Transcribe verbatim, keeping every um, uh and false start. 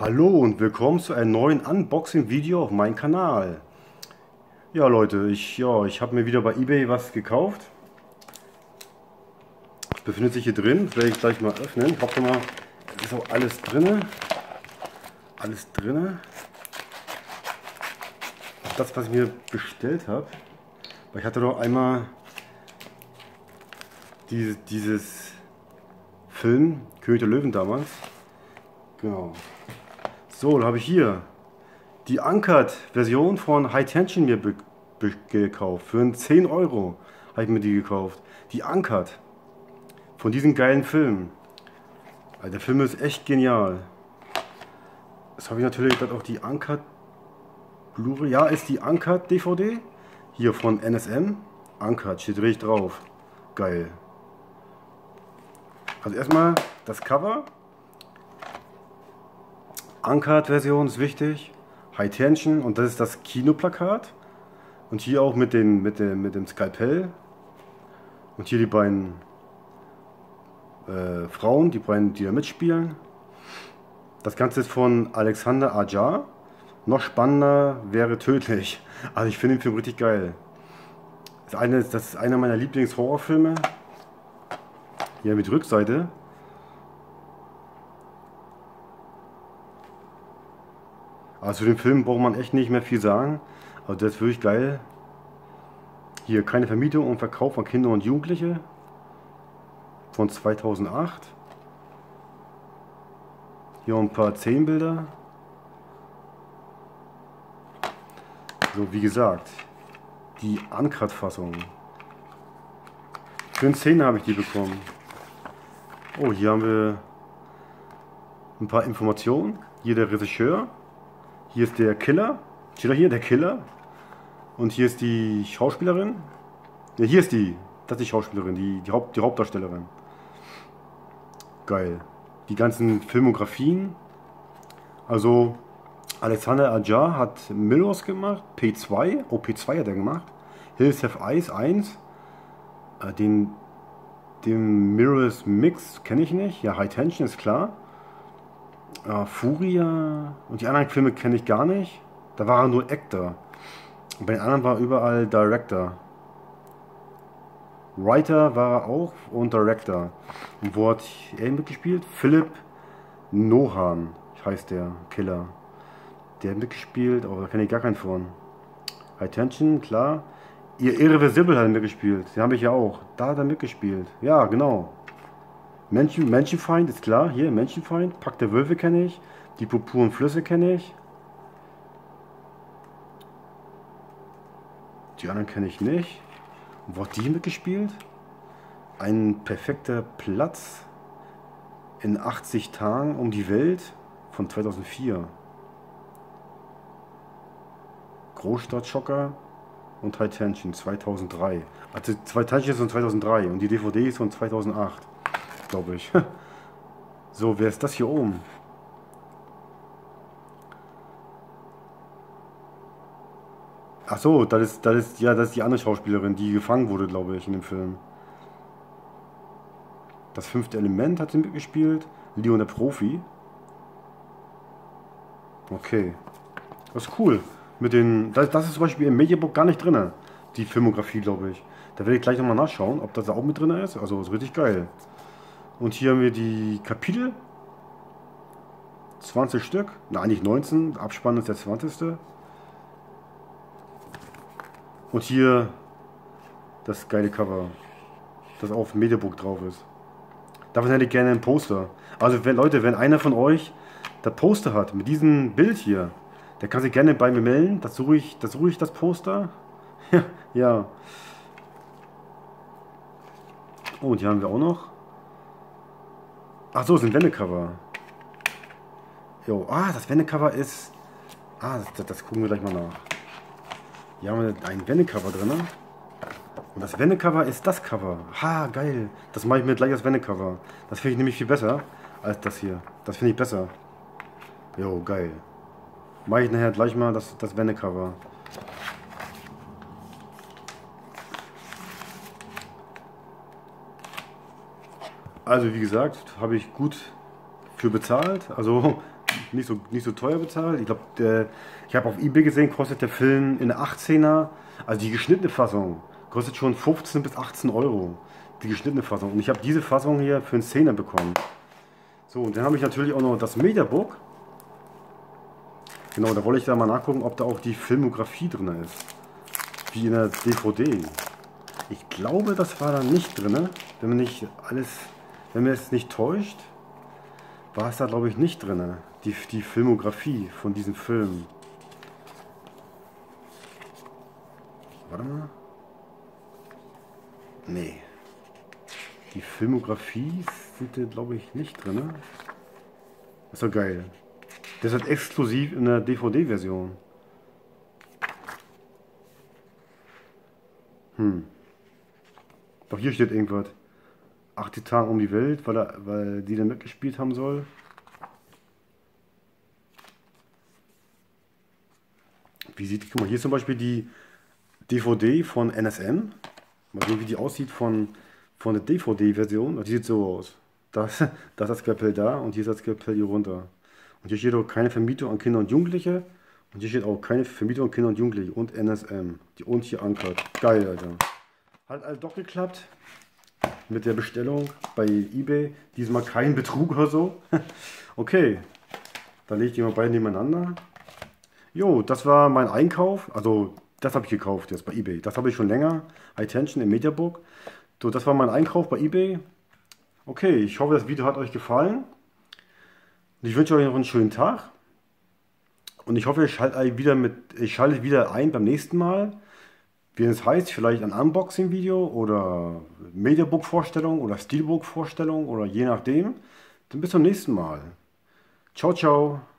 Hallo und willkommen zu einem neuen Unboxing-Video auf meinem Kanal. Ja Leute, ich, ja, ich habe mir wieder bei eBay was gekauft. Das befindet sich hier drin, das werde ich gleich mal öffnen. Ich hoffe mal, es ist auch alles drin. Alles drin. Auch das, was ich mir bestellt habe. Weil ich hatte noch einmal dieses, dieses Film, König der Löwen damals. Genau. So, dann habe ich hier die Uncut-Version von High Tension mir gekauft. Für zehn Euro habe ich mir die gekauft. Die Uncut von diesem geilen Film. Also der Film ist echt genial. Das habe ich natürlich dann auch die Uncut Blu-ray. Ja, ist die Uncut D V D. Hier von N S M. Uncut steht richtig drauf. Geil. Also erstmal das Cover. Uncut-Version ist wichtig. High Tension und das ist das Kinoplakat. Und hier auch mit dem, mit dem, mit dem Skalpell. Und hier die beiden äh, Frauen, die beiden, die da mitspielen. Das Ganze ist von Alexander Ajar. Noch spannender wäre Tödlich. Also ich finde den Film richtig geil. Das, eine, das ist einer meiner Lieblings-Horrorfilme. Hier mit Rückseite. Also zu dem Film braucht man echt nicht mehr viel sagen. Also der ist wirklich geil. Hier keine Vermietung und Verkauf von Kinder und Jugendliche. Von zweitausendacht. Hier ein paar Szenenbilder. So, wie gesagt, die Uncut-Fassung. Für zehn habe ich die bekommen. Oh, hier haben wir ein paar Informationen. Hier der Regisseur. Hier ist der Killer. Steht da hier, der Killer. Und hier ist die Schauspielerin. Ja, hier ist die. Das ist die Schauspielerin, die, die, Haupt, die Hauptdarstellerin. Geil. Die ganzen Filmografien. Also, Alexander Ajar hat Mirrors gemacht. P zwei. Oh, P zwei hat er gemacht. Hills Have Eyes eins. Den, den Mirrors Mix kenne ich nicht. Ja, High Tension ist klar. Uh, Furia und die anderen Filme kenne ich gar nicht. Da war er nur Actor. Und bei den anderen war er überall Director. Writer war er auch und Director. Und wo hat er mitgespielt? Philipp Nohan heißt der Killer. Der hat mitgespielt, aber da kenne ich gar keinen von. High Tension, klar. Ihr Irreversible hat er mitgespielt. Den habe ich ja auch. Da hat er mitgespielt. Ja, genau. Menschen, Menschenfeind ist klar, hier Menschenfeind, Pakt der Wölfe kenne ich, die purpuren Flüsse kenne ich, die anderen kenne ich nicht. Und wo hat die mitgespielt? Ein perfekter Platz in achtzig Tagen um die Welt von zweitausendvier. Großstadtschocker und High Tension zweitausenddrei. Also High Tension ist von zweitausenddrei und die D V D ist von zweitausendacht. Glaube ich. So, wer ist das hier oben? Ach so, das ist, das ist, ja, das ist die andere Schauspielerin, die gefangen wurde, glaube ich, in dem Film. Das fünfte Element hat sie mitgespielt. Leon der Profi. Okay. Das ist cool. Mit den, das, das ist zum Beispiel im Mediabook gar nicht drin. Die Filmografie, glaube ich. Da werde ich gleich nochmal nachschauen, ob das auch mit drin ist. Also, ist richtig geil. Und hier haben wir die Kapitel. zwanzig Stück. Na, eigentlich neunzehn. Abspann ist der zwanzigste. Und hier das geile Cover. Das auf dem Mediabook drauf ist. Davon hätte ich gerne ein Poster. Also, wenn, Leute, wenn einer von euch das Poster hat, mit diesem Bild hier, der kann sich gerne bei mir melden. Das suche ich, das suche ich das Poster. Ja, ja. Oh, und hier haben wir auch noch. Ach so, ist ein Wendecover. Jo, ah, das Wendecover ist... Ah, das, das gucken wir gleich mal nach. Hier haben wir ein Wendecover drin. Und das Wendecover ist das Cover. Ha, geil. Das mache ich mir gleich als Wendecover. Das finde ich nämlich viel besser als das hier. Das finde ich besser. Jo, geil. Mache ich nachher gleich mal das, das Wendecover. Also wie gesagt, habe ich gut für bezahlt. Also nicht, nicht, so, nicht so teuer bezahlt. Ich glaube, ich habe auf eBay gesehen, kostet der Film in der achtzehner, also die geschnittene Fassung, kostet schon fünfzehn bis achtzehn Euro. Die geschnittene Fassung. Und ich habe diese Fassung hier für einen Zehner bekommen. So, und dann habe ich natürlich auch noch das Mediabook. Genau, da wollte ich da mal nachgucken, ob da auch die Filmografie drin ist. Wie in der D V D. Ich glaube, das war da nicht drin. Wenn mir nicht alles, wenn mir es nicht täuscht, war es da glaube ich nicht drin. Die, die Filmografie von diesem Film. Warte mal. Nee. Die Filmografie sind da glaube ich nicht drin. Das ist doch geil. Das ist exklusiv in der D V D-Version. Hm. Doch hier steht irgendwas. acht Tage um die Welt, weil, er, weil die da mitgespielt haben soll. Wie sieht, guck mal, hier ist zum Beispiel die D V D von N S M. Mal sehen, wie die aussieht von, von der D V D-Version. Die sieht so aus. Das, das ist das Skalpell da und hier ist das Skalpell hier runter. Und hier steht auch keine Vermietung an Kinder und Jugendliche. Und hier steht auch keine Vermietung an Kinder und Jugendliche. Und N S M. Die und hier ankert. Geil, Alter. Hat alles doch geklappt. Mit der Bestellung bei eBay. Diesmal kein Betrug oder so. Okay. Dann lege ich die mal beide nebeneinander. Jo, das war mein Einkauf. Also, das habe ich gekauft jetzt bei eBay. Das habe ich schon länger. High Tension im Mediabook. So, das war mein Einkauf bei eBay. Okay, ich hoffe, das Video hat euch gefallen. Und ich wünsche euch noch einen schönen Tag. Und ich hoffe, ich schalte wieder, mit, ich schalte wieder ein beim nächsten Mal. Wie es heißt, vielleicht ein Unboxing-Video oder Mediabook-Vorstellung oder Steelbook-Vorstellung oder je nachdem. Dann bis zum nächsten Mal. Ciao, ciao.